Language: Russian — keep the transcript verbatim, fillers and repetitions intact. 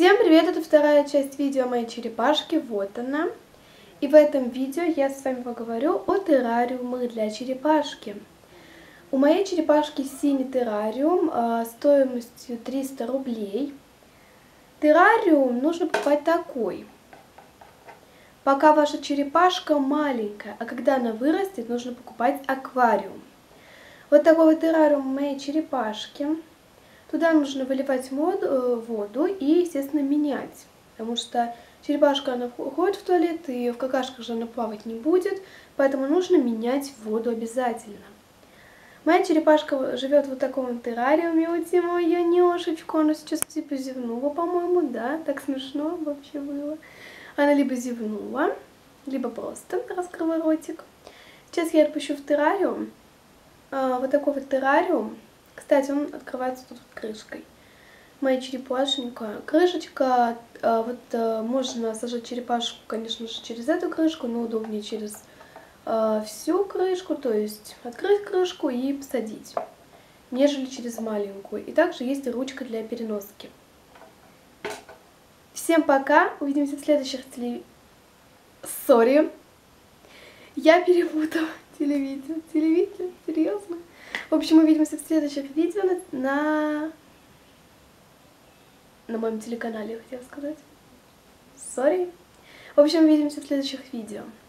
Всем привет! Это вторая часть видео моей черепашки, вот она. И в этом видео я с вами поговорю о террариумах для черепашки. У моей черепашки синий террариум э, стоимостью триста рублей. Террариум нужно покупать такой, пока ваша черепашка маленькая, а когда она вырастет, нужно покупать аквариум. Вот такой вот террариум у моей черепашки. Туда нужно выливать воду и, естественно, менять, потому что черепашка, она ходит в туалет, и в какашках же она плавать не будет, поэтому нужно менять воду обязательно. Моя черепашка живет в вот таком террариуме, вот мою нёшечку, она сейчас типа зевнула, по-моему, да, так смешно вообще было. Она либо зевнула, либо просто раскрыла ротик. Сейчас я отпущу в террариум, вот такой вот террариум. Кстати, он открывается тут крышкой. Моя черепашенька. Крышечка, вот можно сажать черепашку, конечно же, через эту крышку, но удобнее через всю крышку, то есть открыть крышку и посадить, нежели через маленькую. И также есть ручка для переноски. Всем пока, увидимся в следующих теле... Сори, я перепутала телевидео. Телевидео? Серьезно? В общем, увидимся в следующих видео на, на, на моем телеканале, хотела сказать. Сори. В общем, увидимся в следующих видео.